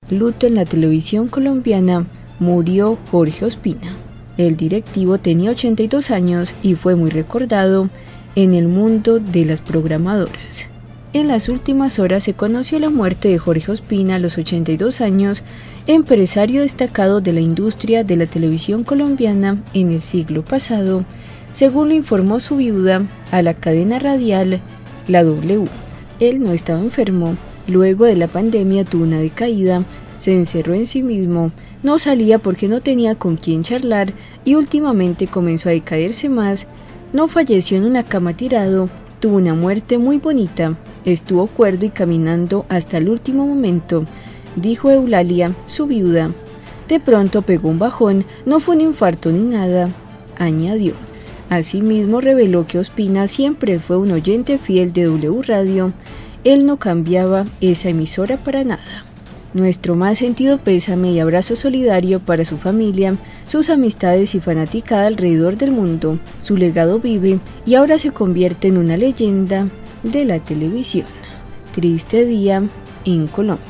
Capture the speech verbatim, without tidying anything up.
Luto en la televisión colombiana, murió Jorge Ospina. El directivo tenía ochenta y dos años y fue muy recordado en el mundo de las programadoras. En las últimas horas se conoció la muerte de Jorge Ospina a los ochenta y dos años, empresario destacado de la industria de la televisión colombiana en el siglo pasado, según lo informó su viuda a la cadena radial La W. Él no estaba enfermo, luego de la pandemia tuvo una decaída, se encerró en sí mismo, no salía porque no tenía con quién charlar y últimamente comenzó a decaerse más, no falleció en una cama tirado, tuvo una muerte muy bonita, estuvo cuerdo y caminando hasta el último momento, dijo Eulalia, su viuda. De pronto pegó un bajón, no fue un infarto ni nada, añadió. Asimismo reveló que Ospina siempre fue un oyente fiel de W Radio, él no cambiaba esa emisora para nada. Nuestro más sentido pésame y abrazo solidario para su familia, sus amistades y fanaticada alrededor del mundo. Su legado vive y ahora se convierte en una leyenda de la televisión. Triste día en Colombia.